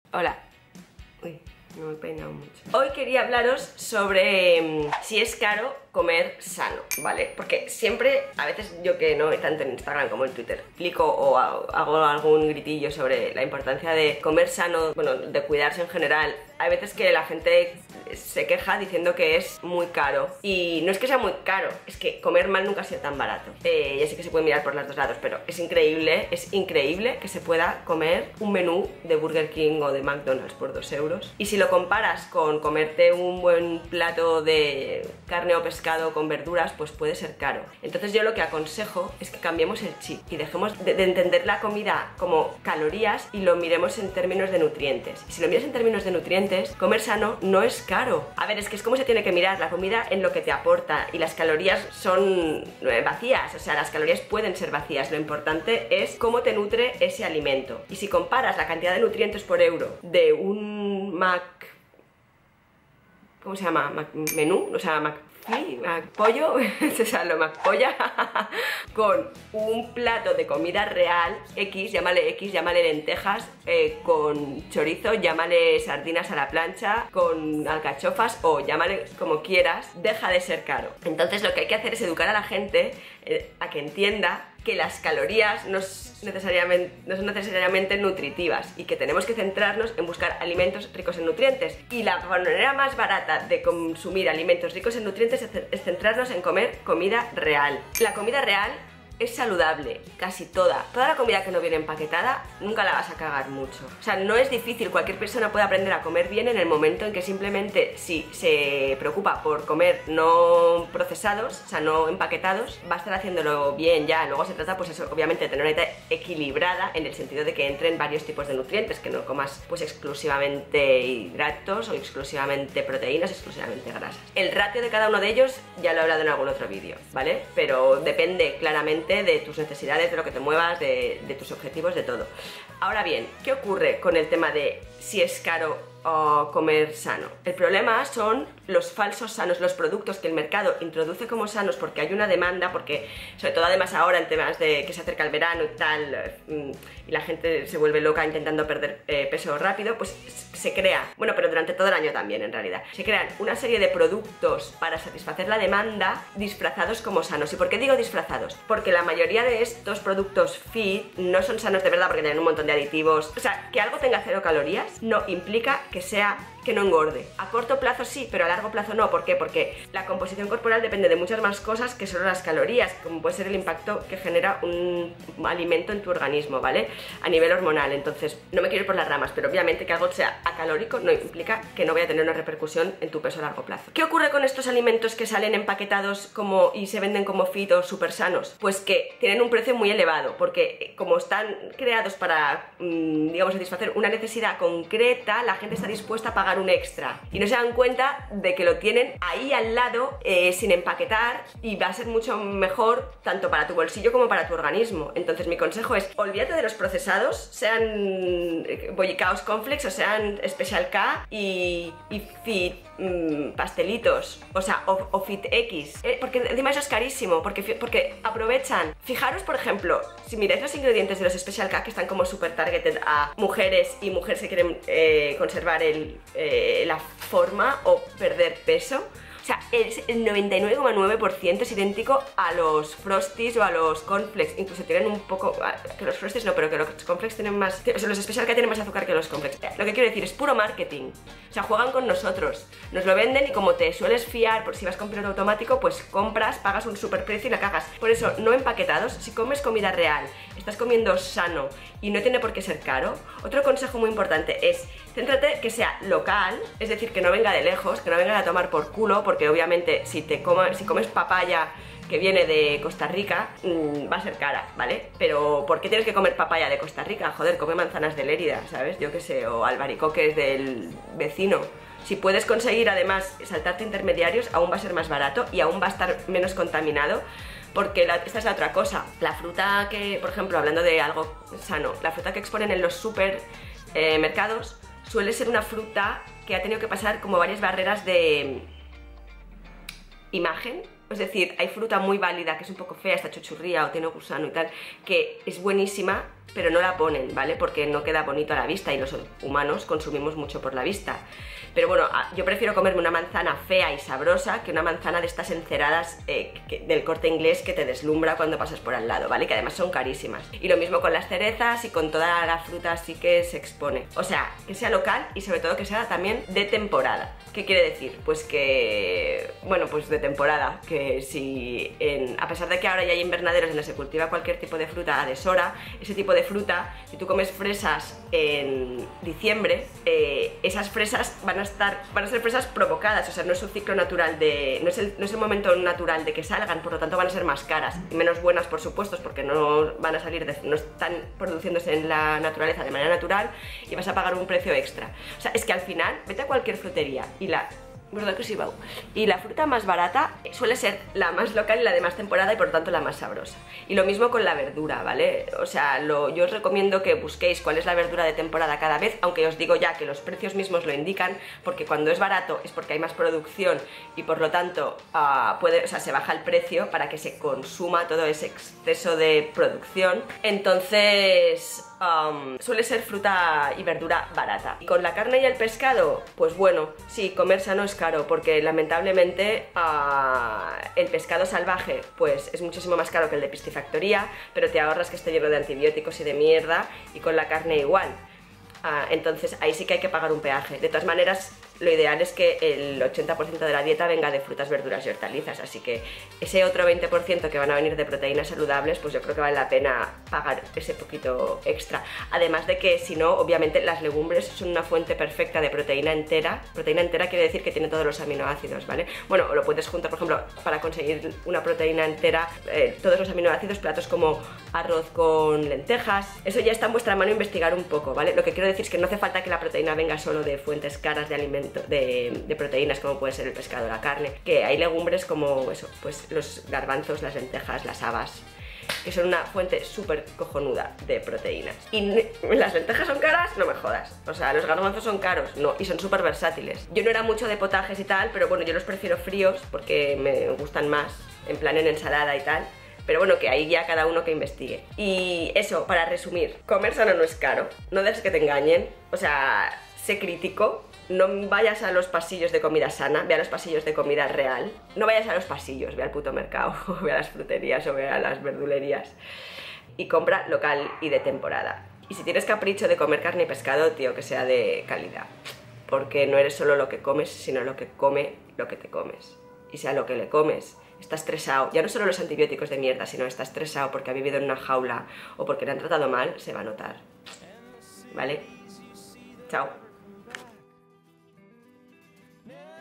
Hola. Uy, no me he peinado mucho. Hoy quería hablaros sobre si es caro comer sano, ¿vale? Porque siempre, a veces yo que no tanto en Instagram como en Twitter, explico o hago algún gritillo sobre la importancia de comer sano, bueno, de cuidarse en general. Hay veces que la gente se queja diciendo que es muy caro. Y no es que sea muy caro, es que comer mal nunca ha sido tan barato. Ya sé que se puede mirar por los dos lados, pero es increíble que se pueda comer un menú de Burger King o de McDonald's por 2 euros. Y si lo comparas con comerte un buen plato de carne o pescado con verduras, pues puede ser caro. Entonces yo lo que aconsejo es que cambiemos el chip y dejemos de entender la comida como calorías y lo miremos en términos de nutrientes. Y si lo miras en términos de nutrientes, comer sano no es caro. A ver, es que es como se tiene que mirar la comida en lo que te aporta, y las calorías son vacías, o sea, las calorías pueden ser vacías. Lo importante es cómo te nutre ese alimento. Y si comparas la cantidad de nutrientes por euro de un ¿cómo se llama? Menú, o sea, pollo, o sea, lo McPolla, con un plato de comida real, llámale lentejas, con chorizo, llámale sardinas a la plancha, con alcachofas o llámale como quieras, deja de ser caro. Entonces lo que hay que hacer es educar a la gente a que entienda que las calorías no son necesariamente nutritivas y que tenemos que centrarnos en buscar alimentos ricos en nutrientes. Y la manera más barata de consumir alimentos ricos en nutrientes es centrarnos en comer comida real. La comida real es saludable, casi toda. Toda la comida que no viene empaquetada nunca la vas a cagar mucho. O sea, no es difícil, cualquier persona puede aprender a comer bien en el momento en que simplemente, si se preocupa por comer no procesados, o sea, no empaquetados, va a estar haciéndolo bien ya. Luego se trata, pues eso, obviamente, de tener una dieta equilibrada en el sentido de que entren varios tipos de nutrientes, que no comas pues exclusivamente hidratos o exclusivamente proteínas, exclusivamente grasas. El ratio de cada uno de ellos ya lo he hablado en algún otro vídeo, ¿vale? Pero depende claramente de tus necesidades, de lo que te muevas, de tus objetivos, de todo. Ahora bien, ¿qué ocurre con el tema de si es caro o comer sano? El problema son los falsos sanos, los productos que el mercado introduce como sanos porque hay una demanda, porque sobre todo además ahora en temas de que se acerca el verano y tal, y la gente se vuelve loca intentando perder peso rápido, pues se crea, bueno, pero durante todo el año también en realidad, se crean una serie de productos para satisfacer la demanda disfrazados como sanos. ¿Y por qué digo disfrazados? Porque la mayoría de estos productos fit no son sanos de verdad, porque tienen un montón de aditivos. O sea, que algo tenga 0 calorías no implica que no engorde. A corto plazo sí, pero a largo plazo no. ¿Por qué? Porque la composición corporal depende de muchas más cosas que solo las calorías, como puede ser el impacto que genera un alimento en tu organismo, ¿vale? A nivel hormonal. Entonces, no me quiero ir por las ramas, pero obviamente que algo sea acalórico no implica que no vaya a tener una repercusión en tu peso a largo plazo. ¿Qué ocurre con estos alimentos que salen empaquetados y se venden como fit o súper sanos? Pues que tienen un precio muy elevado, porque como están creados para, digamos, satisfacer una necesidad concreta, la gente está dispuesta a pagar un extra y no se dan cuenta de que lo tienen ahí al lado, sin empaquetar, y va a ser mucho mejor tanto para tu bolsillo como para tu organismo. Entonces mi consejo es: olvídate de los procesados, sean bollicaos Cornflakes o sean Special K y fit pastelitos, o sea, o fit X, porque encima eso es carísimo, porque aprovechan. Fijaros, por ejemplo, si miráis los ingredientes de los Special K, que están como super targeted a mujeres y mujeres que quieren conservar la forma o perder peso. O sea, el 99,9% es idéntico a los Frosties o a los Cornflakes. Incluso tienen un poco, que los Frosties no, pero que los Cornflakes tienen más, o sea, los Special K tienen más azúcar que los Cornflakes. Lo que quiero decir es puro marketing. O sea, juegan con nosotros, nos lo venden, y como te sueles fiar por si vas con piloto automático, pues compras, pagas un super precio y la cagas. Por eso, no empaquetados. Si comes comida real, estás comiendo sano y no tiene por qué ser caro. Otro consejo muy importante es: céntrate que sea local, es decir, que no venga de lejos, que no venga a tomar por culo, porque obviamente si comes papaya que viene de Costa Rica, va a ser cara, ¿vale? Pero ¿por qué tienes que comer papaya de Costa Rica? Joder, come manzanas de Lérida, ¿sabes? Yo qué sé, o albaricoques del vecino. Si puedes conseguir además saltarte intermediarios, aún va a ser más barato y aún va a estar menos contaminado. Porque esta es la otra cosa, la fruta que, por ejemplo, hablando de algo sano, la fruta que exponen en los supermercados suele ser una fruta que ha tenido que pasar como varias barreras de imagen. Es decir, hay fruta muy válida que es un poco fea, está chochurría o tiene gusano y tal, que es buenísima pero no la ponen, ¿vale? Porque no queda bonito a la vista y los humanos consumimos mucho por la vista. Pero bueno, yo prefiero comerme una manzana fea y sabrosa que una manzana de estas enceradas del Corte Inglés que te deslumbra cuando pasas por al lado, ¿vale? Que además son carísimas. Y lo mismo con las cerezas y con toda la fruta así que se expone. O sea, que sea local y sobre todo que sea también de temporada. ¿Qué quiere decir? Pues que, bueno, pues de temporada, que si a pesar de que ahora ya hay invernaderos donde se cultiva cualquier tipo de fruta a deshora, ese tipo de fruta, si tú comes fresas en diciembre, esas fresas van a ser fresas provocadas, o sea, no es un ciclo natural no es el momento natural de que salgan, por lo tanto van a ser más caras y menos buenas, por supuesto, porque no van a salir, no están produciéndose en la naturaleza de manera natural y vas a pagar un precio extra. O sea, es que al final, vete a cualquier frutería y ¿verdad que sí, Bau? Y la fruta más barata suele ser la más local y la de más temporada y por lo tanto la más sabrosa. Y lo mismo con la verdura, ¿vale? O sea, yo os recomiendo que busquéis cuál es la verdura de temporada cada vez, aunque os digo ya que los precios mismos lo indican, porque cuando es barato es porque hay más producción y por lo tanto se baja el precio para que se consuma todo ese exceso de producción. Entonces suele ser fruta y verdura barata. Y con la carne y el pescado, pues bueno, sí, comer sano es caro, porque lamentablemente el pescado salvaje pues es muchísimo más caro que el de piscifactoría, pero te ahorras que esté lleno de antibióticos y de mierda, y con la carne igual. Entonces ahí sí que hay que pagar un peaje. De todas maneras, lo ideal es que el 80% de la dieta venga de frutas, verduras y hortalizas, así que ese otro 20% que van a venir de proteínas saludables, pues yo creo que vale la pena pagar ese poquito extra. Además de que, si no, obviamente las legumbres son una fuente perfecta de proteína entera. Proteína entera quiere decir que tiene todos los aminoácidos, ¿vale? Bueno, lo puedes juntar, por ejemplo, para conseguir una proteína entera, todos los aminoácidos, platos como arroz con lentejas. Eso ya está en vuestra mano investigar un poco, ¿vale? Lo que quiero decir es que no hace falta que la proteína venga solo de fuentes caras de alimentos, de proteínas, como puede ser el pescado o la carne, que hay legumbres como eso, pues los garbanzos, las lentejas, las habas, que son una fuente súper cojonuda de proteínas. Y las lentejas son caras, no me jodas. O sea, los garbanzos son caros, no, y son súper versátiles. Yo no era mucho de potajes y tal, pero bueno, yo los prefiero fríos porque me gustan más, en plan en ensalada y tal. Pero bueno, que ahí ya cada uno que investigue. Y eso, para resumir, comer sano no es caro, no dejes que te engañen, o sea, sé crítico. No vayas a los pasillos de comida sana, ve a los pasillos de comida real. No vayas a los pasillos, ve al puto mercado, o ve a las fruterías, o ve a las verdulerías. Y compra local y de temporada. Y si tienes capricho de comer carne y pescado, tío, que sea de calidad. Porque no eres solo lo que comes, sino lo que come lo que te comes. Y sea lo que le comes, está estresado, ya no solo los antibióticos de mierda, sino está estresado porque ha vivido en una jaula o porque le han tratado mal, se va a notar. ¿Vale? Chao.